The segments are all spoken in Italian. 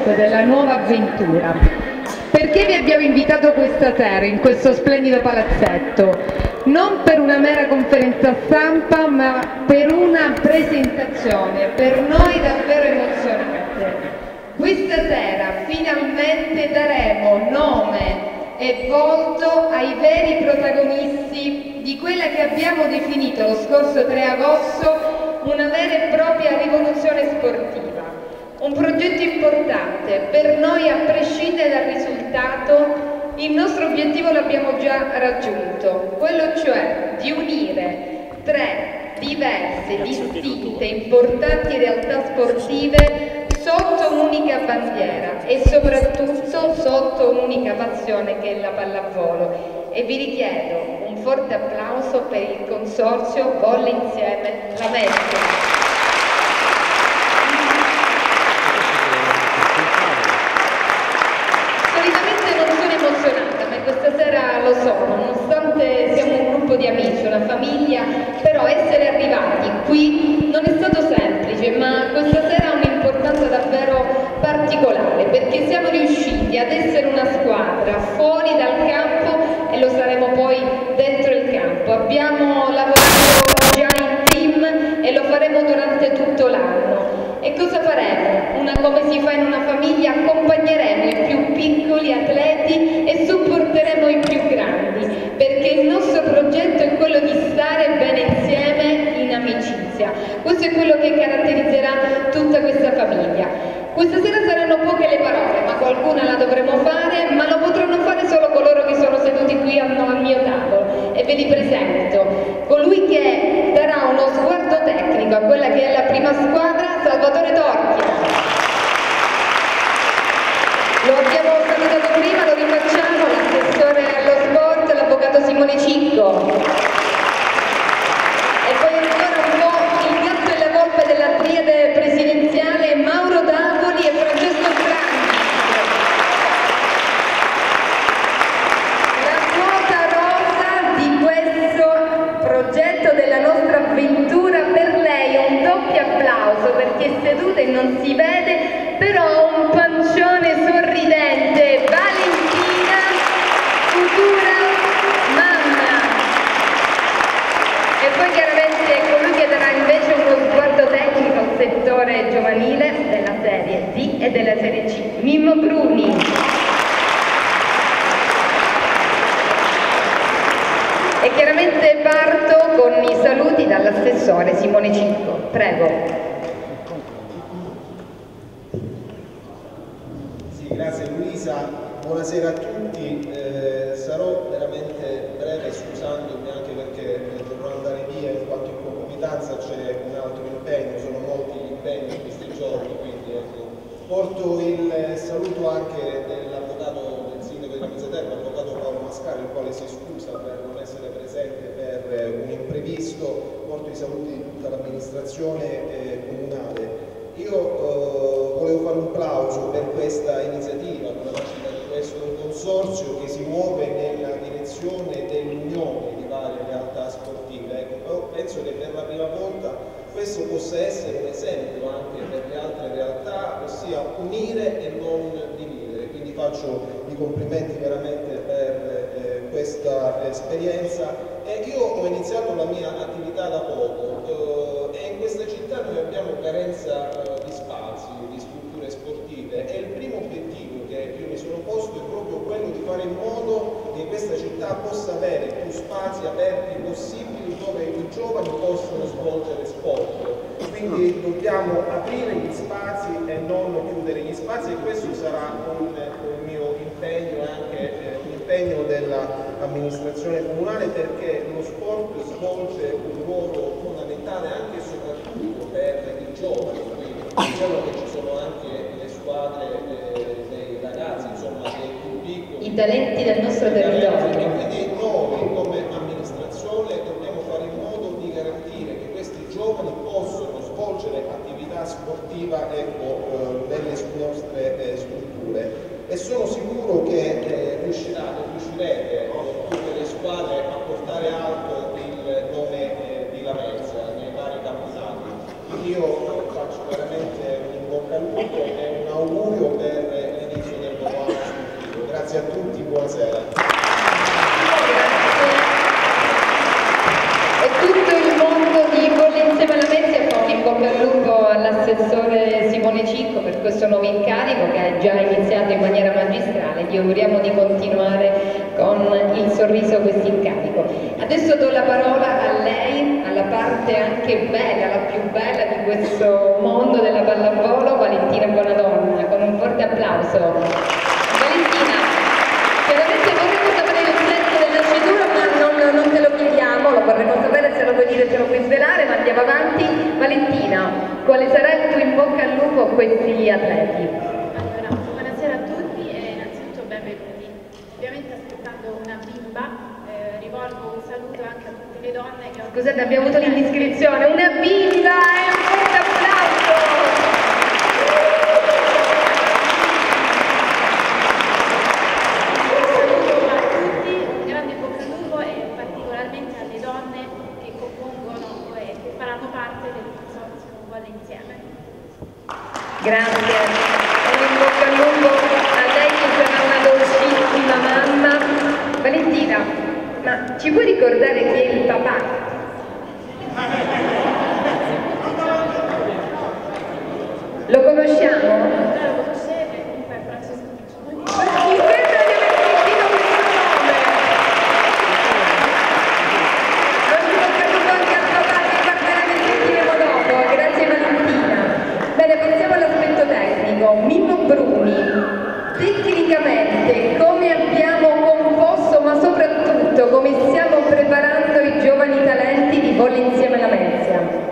progetto, della nuova avventura. Perché vi abbiamo invitato questa sera in questo splendido palazzetto? Non per una mera conferenza stampa, ma per una presentazione per noi davvero emozionante. Questa sera finalmente daremo nome e volto ai veri protagonisti di quella che abbiamo definito lo scorso 3 agosto una vera e propria rivoluzione sportiva. Un progetto importante per noi, a prescindere dal risultato. Il nostro obiettivo l'abbiamo già raggiunto, quello cioè di unire 3 diverse, distinte, importanti realtà sportive sotto un'unica bandiera e soprattutto sotto un'unica passione che è la pallavolo. E vi richiedo un forte applauso per il consorzio Volle Insieme Lamezia. Questa sera lo sono, nonostante siamo un gruppo di amici, una famiglia, però essere arrivati qui non è stato semplice, ma questa sera ha un'importanza davvero particolare, perché siamo riusciti ad essere una squadra fuori dal campo e lo saremo poi dentro il campo. Abbiamo lavorato già in team e lo faremo durante tutto l'anno. E cosa faremo? Come si fa in una famiglia, accompagneremo i più piccoli atleti e supporteremo i più grandi, perché il nostro progetto è quello di stare bene insieme in amicizia. Questo è quello che caratterizzerà tutta questa famiglia. Questa sera saranno poche le parole, ma qualcuna la dovremo fare, ma lo potranno fare solo coloro che sono seduti qui al mio tavolo. E ve li presento. Colui che darà uno sguardo tecnico a quella che è la prima squadra, Salvatore Torchia. Lo abbiamo salutato prima, lo rifacciamo, l'assessore allo sport, l'avvocato Simone Cicco. E poi ancora un po' il gatto e la volpe della triade presidenziale, Mauro Davoli e Francesco Franchi. La quota rosa di questo progetto della nostra avventura, per lei un doppio applauso, perché è seduta e non si vede, però un pancione sorridente, Valentina, futura mamma. E poi chiaramente colui che darà invece uno sguardo tecnico al settore giovanile della Serie D e della Serie C, Mimmo Bruni. E chiaramente parto con i saluti dall'assessore Simone Cicco. Prego. Grazie Luisa, buonasera a tutti, sarò veramente breve scusandomi anche perché dovrò andare via in quanto in concomitanza c'è un altro impegno, sono molti gli impegni in questi giorni, quindi ecco, porto il saluto anche dell'avvocato del sindaco di Lamezia Terme, l'avvocato Paolo Mascaro, il quale si scusa per non essere presente per un imprevisto, porto i saluti di tutta l'amministrazione comunale. Io volevo fare un plauso per questa iniziativa, per la nascita di questo consorzio che si muove nella direzione dell'unione di varie realtà sportive. Ecco, però penso che per la prima volta questo possa essere un esempio anche per le altre realtà, ossia unire e non dividere. Quindi faccio i complimenti veramente per questa esperienza. Io ho iniziato la mia attività da poco e in questa città noi abbiamo carenza di spazi, di strutture sportive e il primo obiettivo che io mi sono posto è proprio quello di fare in modo che questa città possa avere più spazi aperti possibili dove i giovani possono svolgere sport. Quindi dobbiamo aprire gli spazi e non chiudere gli spazi e questo sarà un mio impegno e anche un impegno dell'amministrazione comunale, perché lo sport svolge un ruolo fondamentale anche e soprattutto per i giovani. Quindi diciamo che ci sono anche le squadre dei ragazzi, insomma dei più piccoli, i talenti del nostro territorio. E quindi noi come amministrazione dobbiamo fare in modo di garantire che questi giovani possano svolgere attività sportiva nelle nostre strutture. E sono sicuro che riuscirete tutte le squadre a portare alto il nome di Lamezia nei vari campionati. Quindi io faccio veramente un in bocca al lupo e un augurio per all'assessore Simone Cicco per questo nuovo incarico che ha già iniziato in maniera magistrale. Gli auguriamo di continuare con il sorriso questo incarico. Adesso do la parola a lei, alla parte anche bella, la più bella di questo mondo della pallavolo, Valentina Bonadonna, con un forte applauso. Valentina, chiaramente vorremmo sapere il senso della cedura, ma non te lo chiediamo, lo vorremmo sapere, se lo vuoi dire ce lo puoi svelare, ma andiamo avanti. Valentina, quale sarà il tuo in bocca al lupo a questi atleti? Allora, buonasera a tutti e innanzitutto benvenuti. Ovviamente aspettando una bimba, rivolgo un saluto anche a tutte le donne che... Scusate, abbiamo avuto l'indiscrezione, una bimba e un forte applauso! Grazie, e in bocca al lupo a lei che sarà una dolcissima mamma. Valentina, ma ci puoi ricordare chi è il papà? Lo conosciamo? Lo conoscete, comunque è Francesco Piccioni. Mi sembra di aver sentito questo nome! Non ci tocca tutto anche al papà che magari sentiremo dopo, grazie Valentina. Bene, passiamo all'aspetto tecnico. Mimmo Bruni, tecnicamente come abbiamo composto, ma soprattutto come stiamo preparando i giovani talenti di Volley Insieme Lamezia?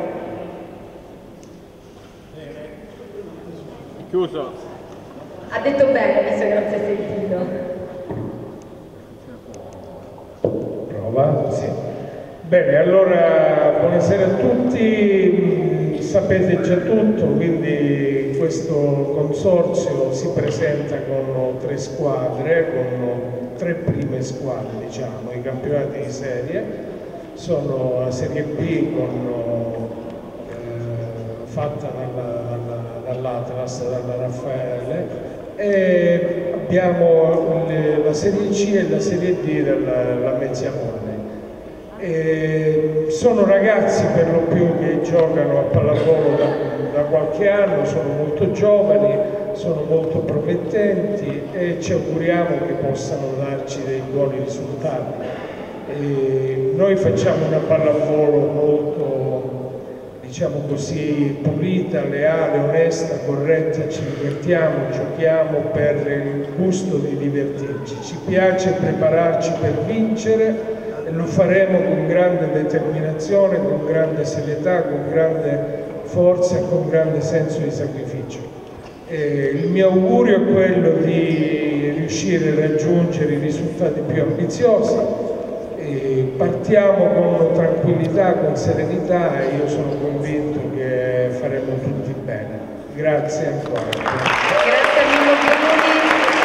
Chiuso. Ha detto bene, visto che non si è sentito. Prova? Sì. Bene, allora buonasera a tutti, sapete già tutto, quindi questo consorzio si presenta con 3 squadre, con 3 prime squadre, diciamo, i campionati di serie, sono la Serie B fatta dall'Atlas, dalla Raffaele, e abbiamo la Serie C e la Serie D della Mezzia-Volley. Sono ragazzi per lo più che giocano a pallavolo da qualche anno, sono molto giovani, sono molto promettenti e ci auguriamo che possano darci dei buoni risultati. Noi facciamo una pallavolo molto, diciamo così, pulita, leale, onesta, corretta, ci divertiamo, giochiamo per il gusto di divertirci, ci piace prepararci per vincere e lo faremo con grande determinazione, con grande serietà, con grande forza e con grande senso di sacrificio. Il mio augurio è quello di riuscire a raggiungere i risultati più ambiziosi. Partiamo con tranquillità, con serenità e io sono convinto che faremo tutti bene. Grazie ancora. Grazie a Mimmo Bruni,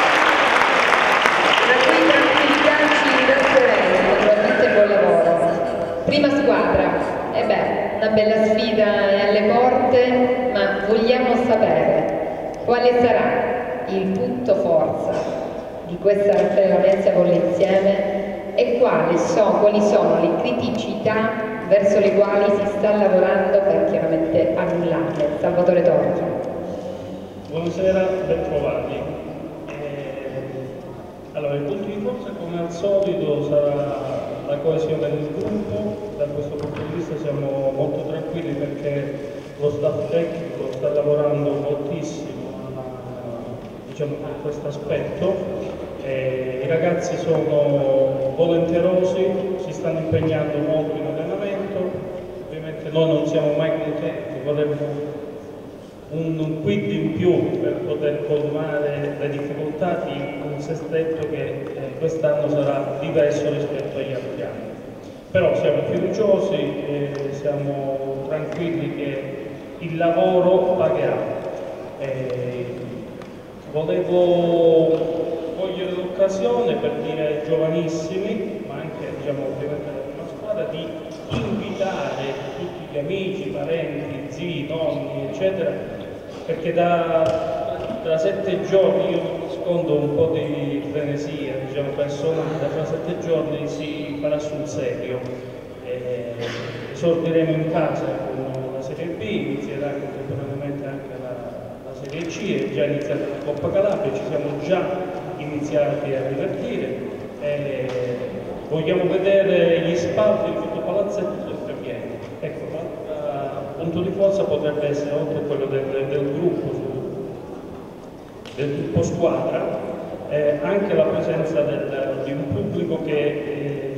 la cui tranquillità ci ringrazzeremo, naturalmente buon lavoro. Prima squadra, una bella sfida è alle porte, ma vogliamo sapere quale sarà il punto forza di questa Raffaele Lamezia Volley Insieme e quali sono le criticità verso le quali si sta lavorando per chiaramente annullarle. Salvatore Torchi. Buonasera, ben trovati. Allora, il punto di forza come al solito sarà la coesione del gruppo. Da questo punto di vista siamo molto tranquilli perché lo staff tecnico sta lavorando moltissimo diciamo, per questo aspetto. I ragazzi sono volenterosi, si stanno impegnando molto in allenamento, ovviamente noi non siamo mai contenti, vorremmo un quid in più per poter colmare le difficoltà di un sestetto che quest'anno sarà diverso rispetto agli altri anni. Però siamo fiduciosi e siamo tranquilli che il lavoro pagherà. Volevo cogliere l'occasione per dire ai giovanissimi, ma anche diciamo, ovviamente alla prima squadra, di invitare tutti gli amici, parenti, zii, nonni, eccetera, perché da 7 giorni, io nascondo un po' di frenesia, diciamo, personale, da fra 7 giorni si farà sul serio. Esordiremo in casa con la Serie B, inizierà contemporaneamente anche la Serie C, è già iniziata la Coppa Calabria, ci siamo già iniziati a divertire. Vogliamo vedere gli spalti di tutto palazzetto sempre pieni. Ecco, punto di forza potrebbe essere, oltre a quello del gruppo squadra, anche la presenza di un pubblico che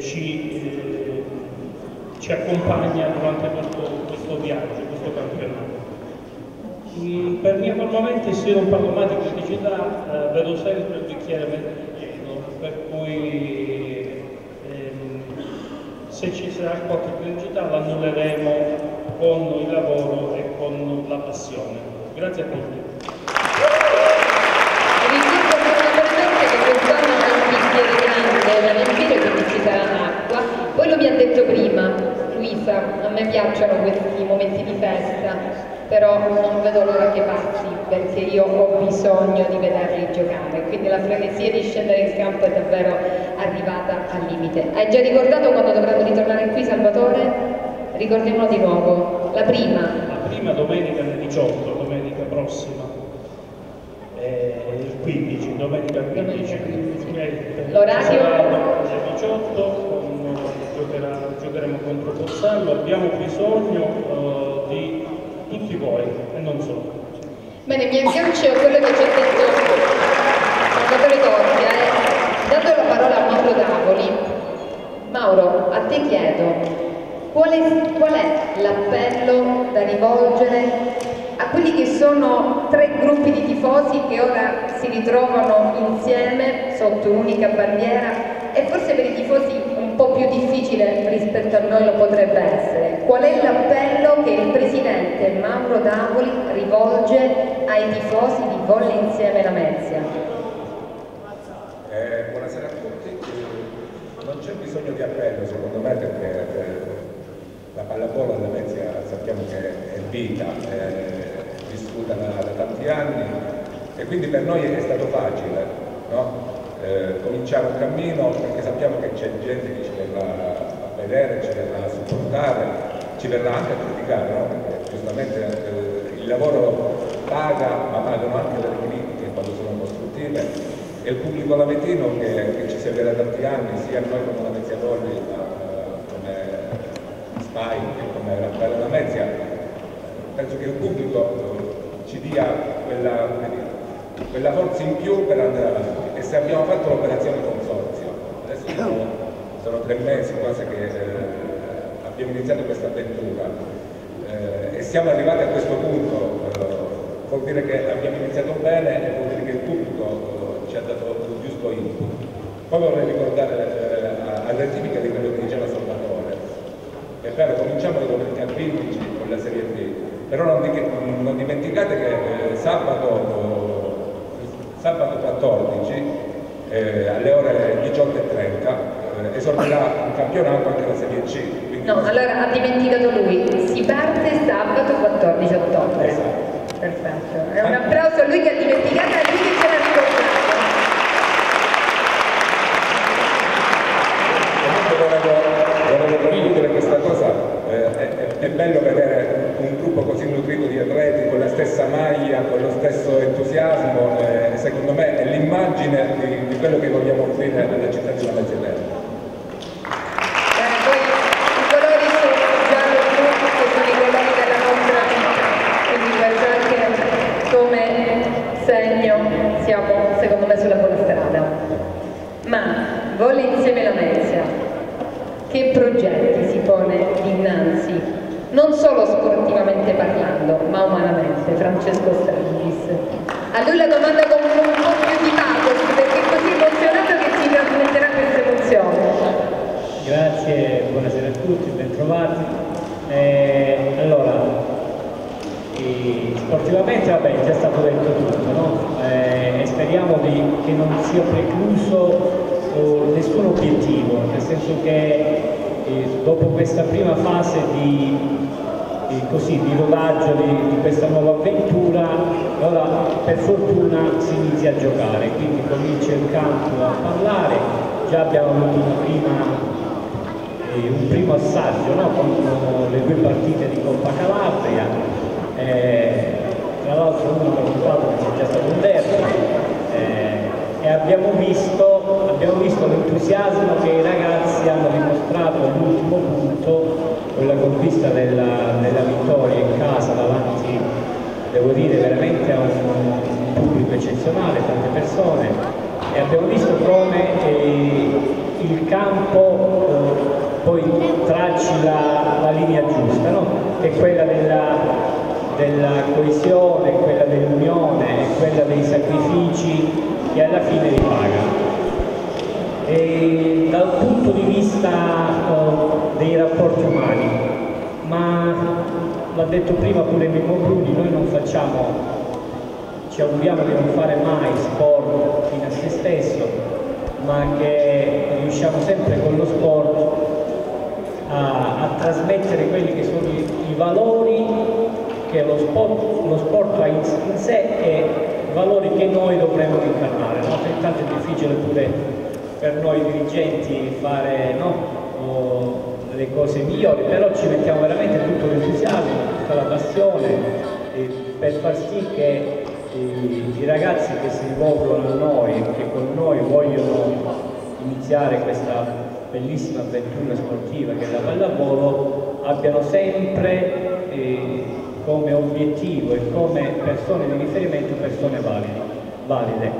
ci accompagna durante questo viaggio, questo campionato. Per mia momenti, se non parlo mai di criticità, vedo sempre il bicchiere mezzo pieno, per cui se ci sarà qualche criticità l'annulleremo con il lavoro e con la passione. Grazie a tutti. Ricordo brevemente che quest'anno è un bicchiere grande da riempire, quindi ci sarà acqua. Poi lo mi ha detto prima, Luisa, a me piacciono questi momenti di festa, però non vedo l'ora che passi, perché io ho bisogno di vederli giocare, quindi la frenesia di scendere in campo è davvero arrivata al limite. Hai già ricordato quando dovremo ritornare qui, Salvatore? Ricordiamolo di nuovo. La prima Domenica alle 18, domenica prossima, il 15, domenica 15. L'orario? Alle 18, giocheremo contro Pozzallo, abbiamo bisogno di tutti voi e non solo. Bene, mi aggancio a quello che ci ha detto Salvatore Torchia, dando la parola a Mauro Davoli. Mauro, a te chiedo, qual è l'appello da rivolgere a quelli che sono 3 gruppi di tifosi che ora si ritrovano insieme sotto un'unica bandiera, e forse per i tifosi un po' più difficile rispetto a noi lo potrebbe essere? Qual è l'appello che il presidente Mauro Davoli rivolge ai tifosi di Volley Insieme Lamezia? Buonasera a tutti. Non c'è bisogno di appello secondo me, perché la pallavolo a Lamezia sappiamo che è vita, è vissuta da tanti anni, e quindi per noi è stato facile, no? Cominciare un cammino, perché sappiamo che c'è gente che ci verrà a vedere, ci verrà a supportare, ci verrà anche a criticare, no? Perché giustamente il lavoro paga, ma pagano anche le critiche quando sono costruttive, e il pubblico lametino che ci segue da tanti anni, sia noi come Lamezia Volley, come Spike, come Raffaele Lamezia, penso che il pubblico ci dia quella forza in più per andare avanti. E se abbiamo fatto l'operazione consorzio, adesso sono 3 mesi quasi che abbiamo iniziato questa avventura, e siamo arrivati a questo punto, vuol dire che abbiamo iniziato bene e vuol dire che il pubblico ci ha dato il giusto input. Poi vorrei ricordare a rettifica di quello che diceva Salvatore. È vero, cominciamo domenica 15 con la Serie B, però non dimenticate che sabato 14 alle ore 18:30 esordirà un campionato anche la Serie C. No, allora ha dimenticato lui, si parte sabato 14 ottobre. Esatto. Perfetto, è un applauso a lui che ha dimenticato e a lui che ce l'ha ricordato. Volevo concludere questa cosa. È bello vedere un gruppo così nutrito di atleti con la stessa maglia, con lo stesso entusiasmo, secondo me è l'immagine di quello che vogliamo offrire alla città di Lamezia Terme. Poi i colori sono giallo e blu, che sono i colori della nostra città, quindi guardate come segno siamo secondo me sulla buona strada. Ma Volley Insieme Lamezia, che progetti si pone dinanzi? Non solo sportivamente parlando, ma umanamente, Francesco Strangis. A lui la domanda con un po' più di pathos, perché è così emozionato che ci trasmetterà questa emozione. Grazie, buonasera a tutti, bentrovati. Allora, sportivamente vabbè, è già stato detto tutto, no? E speriamo che non sia precluso nessun obiettivo, nel senso che dopo questa prima fase di rodaggio di questa nuova avventura, ora per fortuna si inizia a giocare, quindi comincia il campo a parlare. Già abbiamo avuto una prima un primo assaggio, no? Con le 2 partite di Coppa Calabria, tra l'altro uno preoccupato che c'è già stato un derby, e abbiamo visto l'entusiasmo che i ragazzi hanno dimostrato all'ultimo punto con la conquista della vittoria in casa davanti, devo dire, veramente a un pubblico eccezionale, tante persone, e abbiamo visto come il campo poi tracci la linea giusta, no? Che è quella della coesione, quella dell'unione, quella dei sacrifici che alla fine li paga. E dal punto di vista dei rapporti umani, ma l'ha detto prima pure Mimmo Bruni, noi non facciamo, ci auguriamo di non fare mai sport fino a se stesso, ma che riusciamo sempre con lo sport a trasmettere quelli che sono i valori che lo sport ha in sé e valori che noi dovremmo incarnare, no? Tanto è difficile pure per noi dirigenti fare, no? Le cose migliori, però ci mettiamo veramente tutto l'entusiasmo, tutta la passione per far sì che i ragazzi che si rivolgono a noi e che con noi vogliono iniziare questa bellissima avventura sportiva che è la pallavolo abbiano sempre come obiettivo e come persone di riferimento persone valide.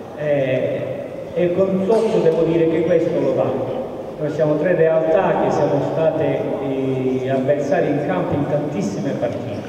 E con Sozzo devo dire che questo lo dà. Noi siamo 3 realtà che siamo state avversari in campo in tantissime partite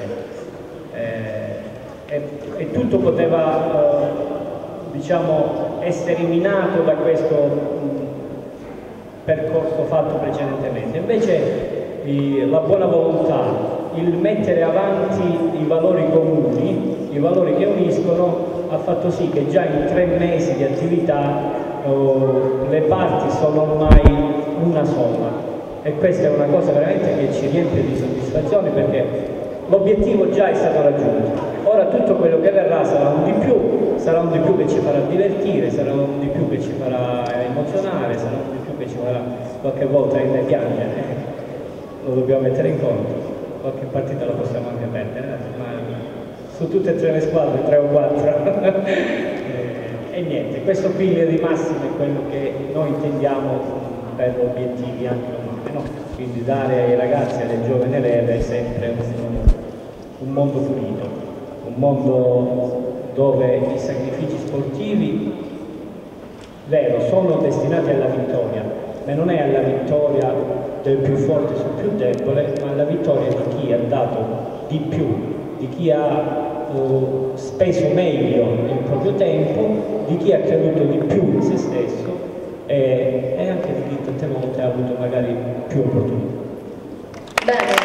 e tutto poteva diciamo, essere minato da questo percorso fatto precedentemente. Invece la buona volontà, il mettere avanti i valori comuni, i valori che uniscono, ha fatto sì che già in 3 mesi di attività le parti sono ormai una sola, e questa è una cosa veramente che ci riempie di soddisfazione, perché l'obiettivo già è stato raggiunto. Ora tutto quello che verrà sarà un di più che ci farà divertire, sarà un di più che ci farà emozionare, sarà un di più che ci farà qualche volta piangere, lo dobbiamo mettere in conto, qualche partita la possiamo anche perdere, ma su tutte e 3 le squadre, 3 o 4. E niente, questo piglio di massimo è quello che noi intendiamo per obiettivi anche umani, no? Quindi dare ai ragazzi e alle giovani leve sempre un mondo pulito, un mondo dove i sacrifici sportivi, vero, sono destinati alla vittoria, ma non è alla vittoria del più forte sul più debole, ma alla vittoria di chi ha dato di più, di chi ha speso meglio il proprio tempo, di chi ha creduto di più in se stesso e anche di chi tante volte ha avuto magari più opportunità. Bene.